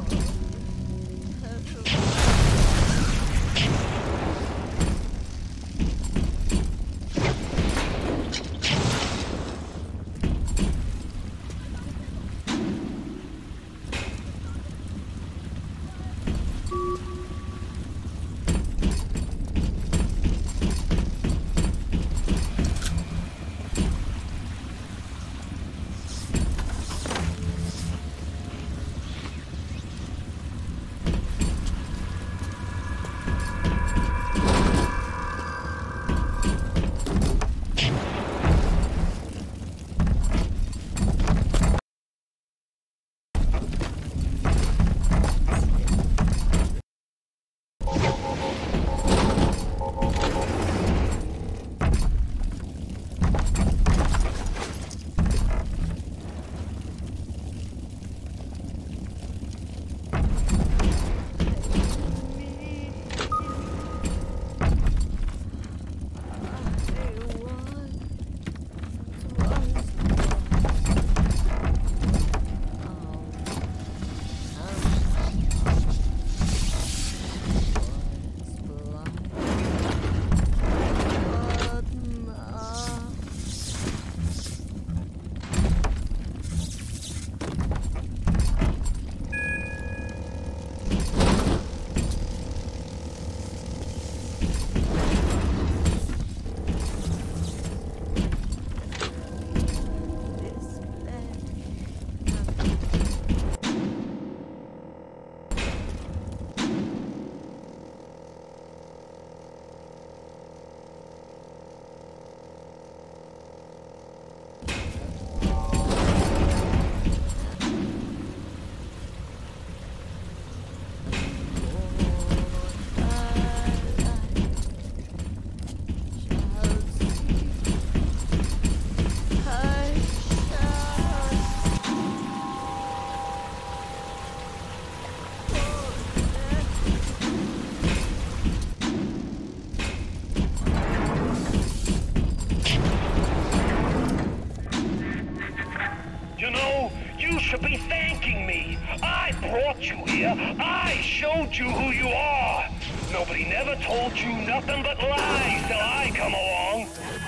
should be thanking me. I brought you here. I showed you who you are. Nobody never told you nothing but lies till I come along.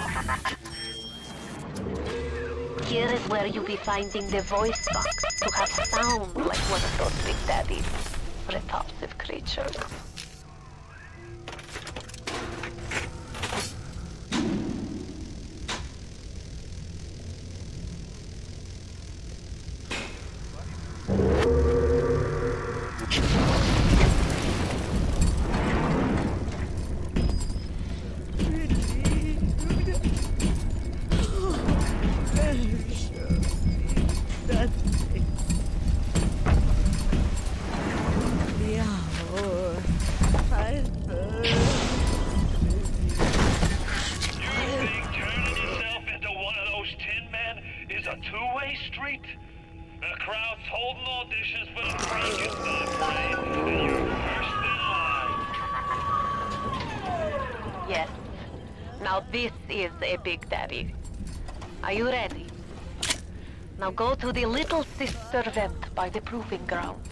Here is where you'll be finding the voice box to have sound like one of those Big Daddy's repulsive creatures. Yes. Now this is a Big Daddy. Are you ready? Now go to the Little Sister vent by the proving grounds.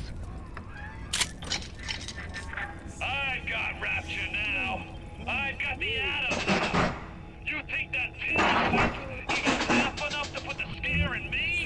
I've got rapture now. I've got the atom now. You think that tin is even half enough to put the scare in me?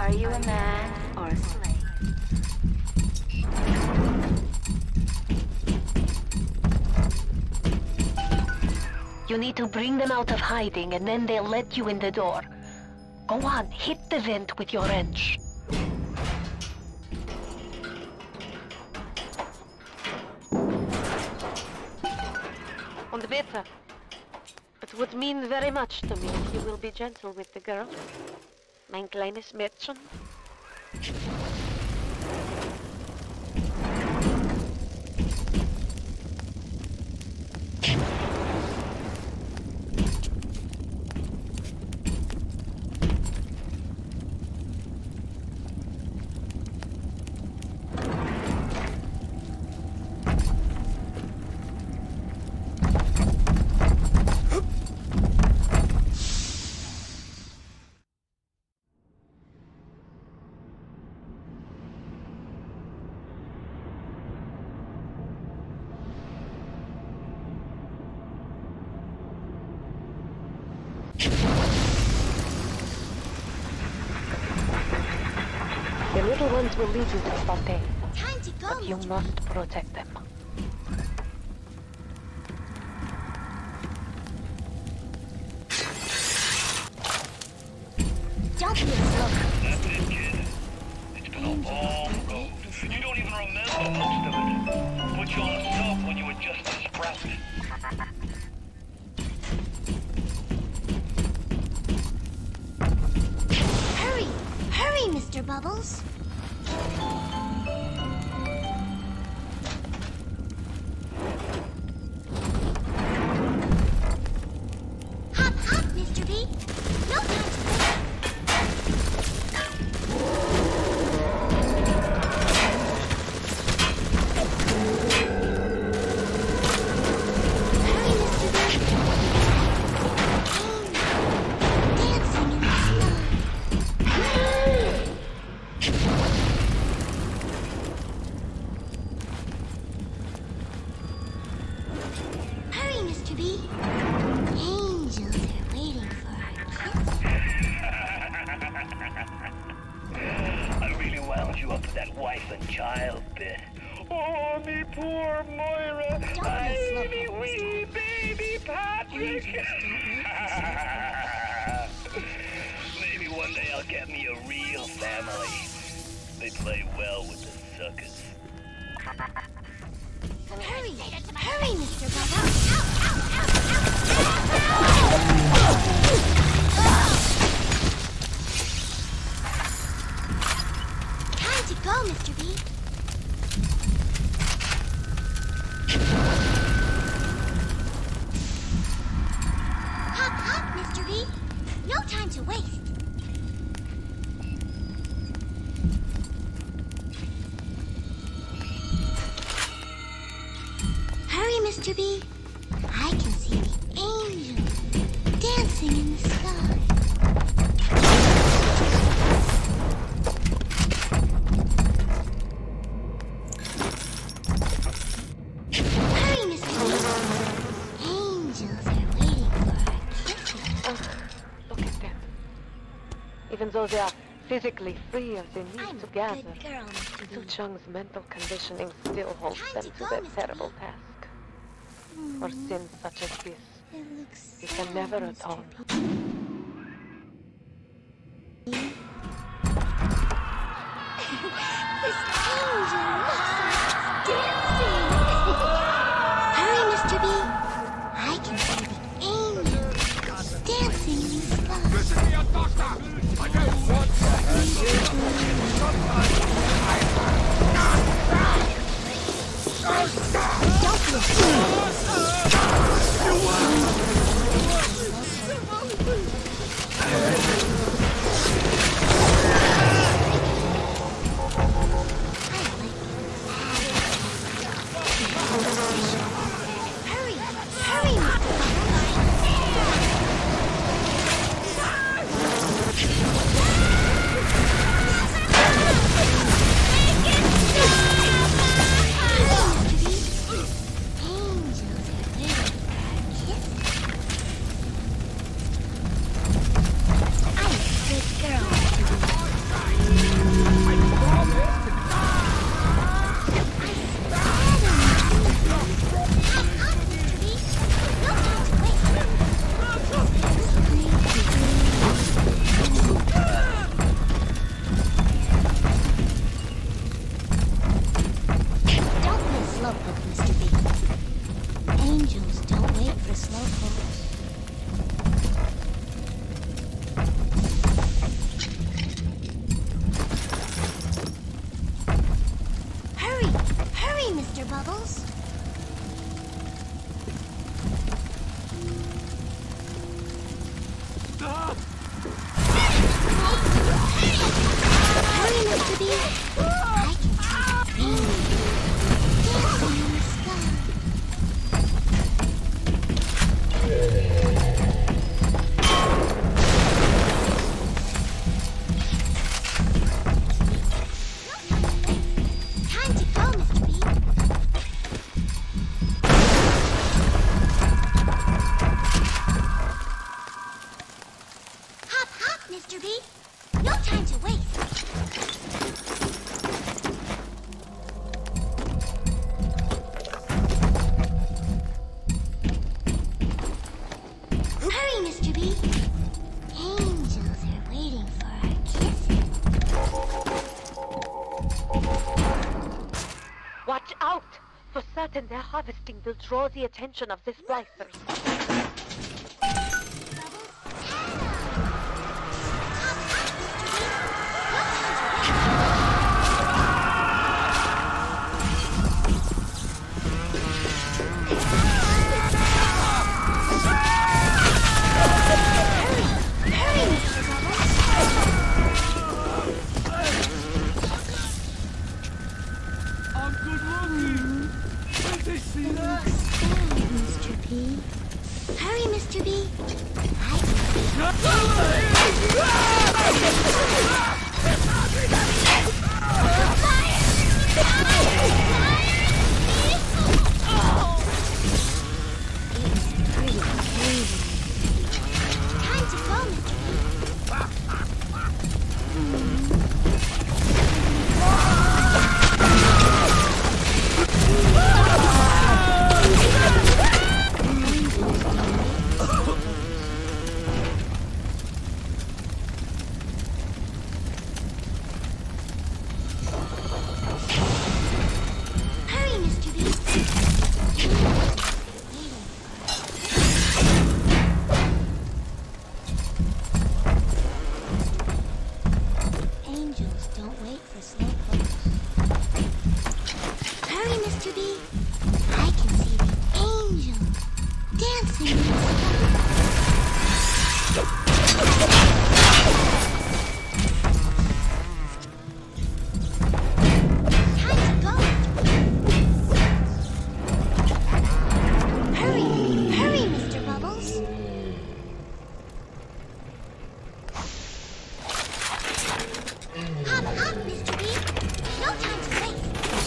Are you a man or a slave? You need to bring them out of hiding, and then they'll let you in the door. Go on, hit the vent with your wrench. Und bitte. It would mean very much to me if you will be gentle with the girl. Mein kleines Mädchen. The little ones will lead you to the fountain. Time to go, But you must protect them. Don't be a slow. That's it, kid. It's been a long road. You don't even remember most of it. Put you on a sub when you were just a sprout. Hurry! Hurry, Mr. Bubbles! Hop, hop, Mr. B! No time to wait! Hurry, Mr. B! Dancing in the sky! Hurry, Mr. B! Angels are waiting for our kiss. I really wound you up with that wife and child bit. Oh, me poor Moira. Don't be Ay, slow, me Mr. wee baby Patrick. Maybe one day I'll get me a real family. They play well with the suckers. Hurry! Hurry, Mr. Bubbles! Time to go, Mr. B. Hop, hop, Mr. B. No time to waste. Hurry, Mr. B. I can see the angels dancing in the sky. Hurry, Mr. B. Angels are waiting for our kisses. Oh, look at them. Even though they are physically free as they need I'm to a gather, good girl, Mr. Su B. Chung's mental conditioning still holds Time them to to go, that Mr. terrible B. task. For sins such as this, It looks you can sad, never Mr. atone. B. This angel looks like it's dancing. Hurry, Mr. B. I can see the angels dancing in the sky. Don't be afraid. I like it. Mr. Bubbles. Hurry, Mr. B. I can see the dancing in the sky. Time to go, Mr. B. Hop, hop, Mr. B. No time to waste. Hurry, Mr. B. Angels are waiting for our kisses. Watch out! For certain, their harvesting will draw the attention of the splicers. I'm good looking. Did they see that? Mr. B. Hurry, Mr. B. Time to go, Mr. Hurry, Mr. B. Angels don't wait for slowpokes. Hurry, Mr. B. I can see the angel dancing in the Time to go. Hurry, hurry, Mr. Bubbles. Hop, hop, Mr. B. No time to waste.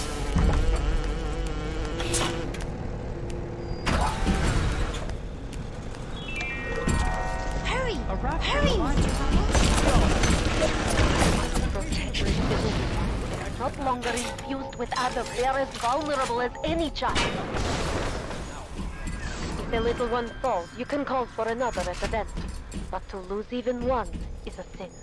Hurry, hurry, Mr. Bubbles. Protectors within. They're not longer infused with Adam. They are as vulnerable as any child. If the little one falls, you can call for another at the vent. But to lose even one is a sin.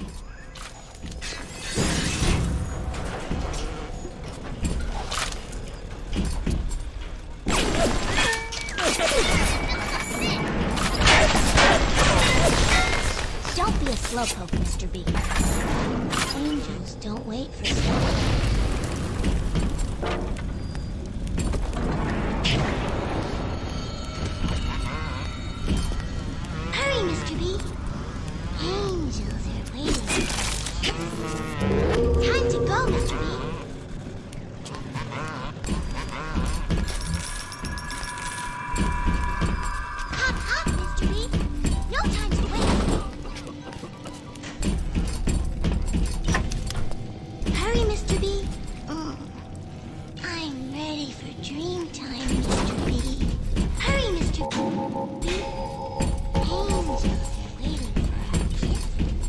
Don't be a slowpoke, Mr. B. Angels don't wait for slowpokes. Hurry, Mr. B. Angels are waiting. Time to go, Mr. B. Hop, hop, Mr. B. No time to wait. Hurry, Mr. B. I'm ready for dream time, Mr. B. Hurry, Mr. B. Angels are waiting for our kisses.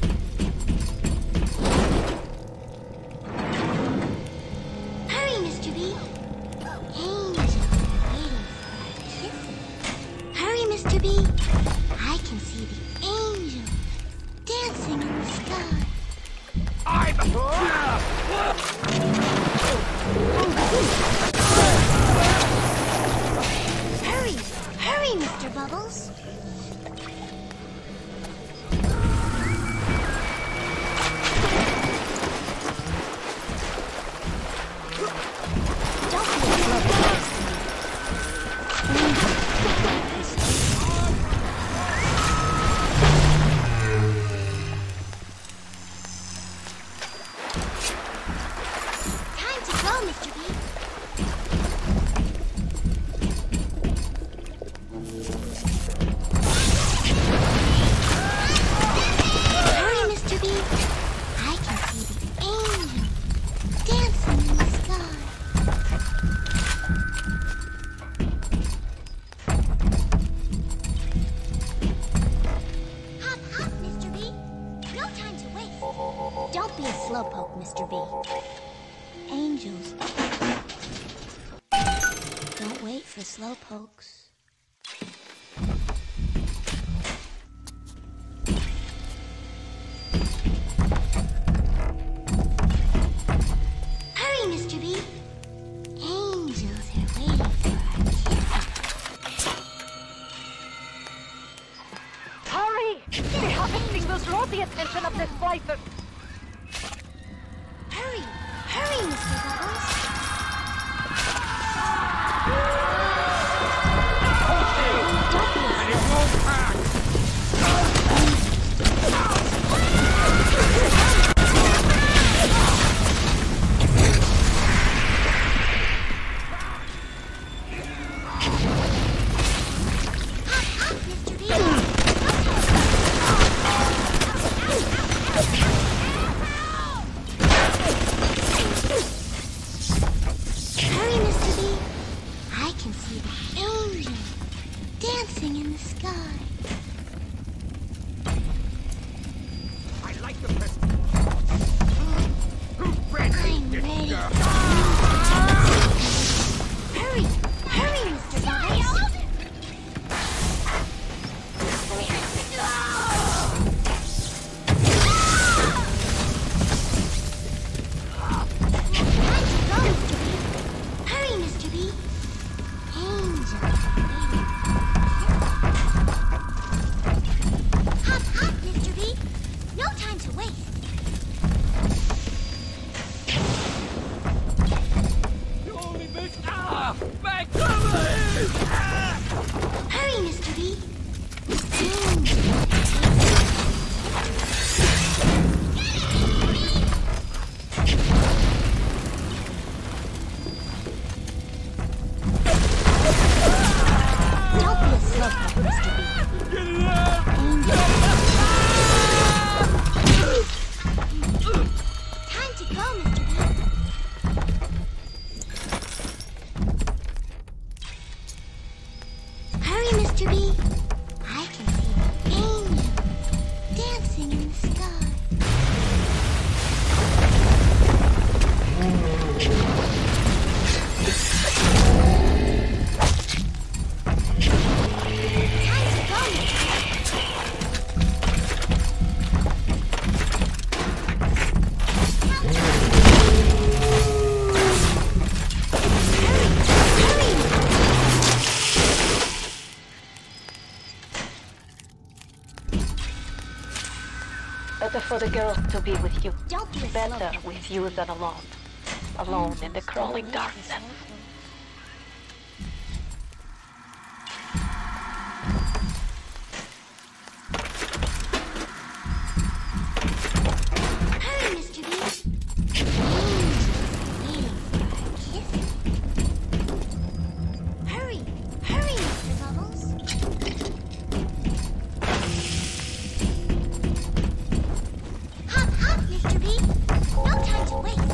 Hurry, Mr. B. Angels are waiting for our kisses. Hurry, Mr. B. I can see the angels dancing in the sky. Hurry, hurry, Mr. Bubbles. Don't be a slowpoke, Mr. B. Angels. Don't wait for slowpokes. Hurry, Mr. B. Angels are waiting for our kisses. Hurry! The harvesting will draw the attention of the splicers. Hurry! Hurry, Mr. Bubbles! And it won't pack! Mr. B! Hurry, Mr. B! I can see the angel dancing in the sky. I like the press. Who's ready? I'm ready. Hurry! Hurry, Mr. Bubbles! Hurry, Mr. B! Angel waiting. Hop, hop, Mr. B! No time to waste. You only missed. Ah! Back cover! Hurry, Mr. B! Angel waiting. Don't be a slowpoke, Mr. B. Get it out! Angel. Time to go, Mr. B. Hurry, Mr. B. I can see the angel dancing in the sky. Time to go, Mr. B. Better for the girls to be with you. Don't be a Better slowpoke. with you than alone. Alone in the crawling darkness. Hurry, Mr. B. Angels waiting for our kisses. Hurry, hurry, Mr. Bubbles. Hop, hop, Mr. B. No time to waste.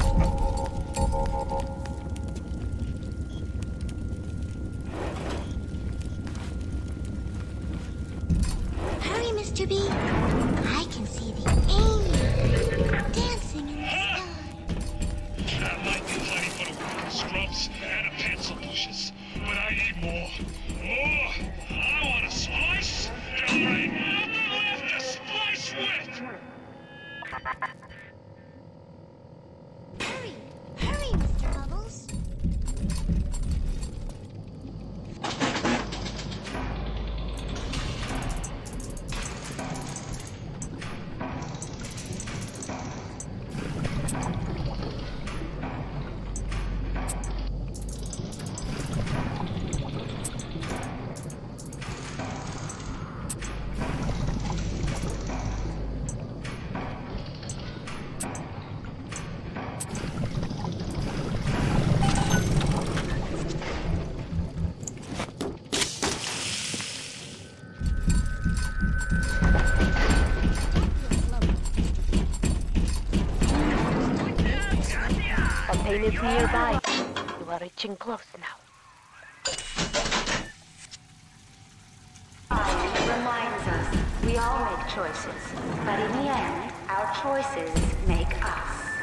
Hurry, Mr. B. I can see the angel dancing in the sky. That might be plenty for the working scrubs and the pencil pushers, but I need more. More! I want to splice till there ain't nothing left to splice with! Hurry, hurry, Mr. Bubbles. Pain is nearby. You are reaching close now. Reminds us we all make choices, but in the end, our choices make us.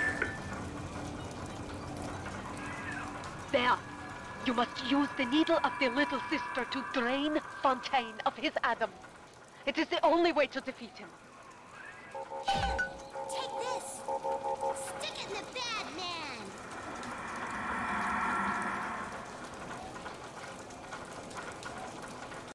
You must use the needle of the little sister to drain Fontaine of his Adam. It is the only way to defeat him. Here, take this. Stick it in the bad man.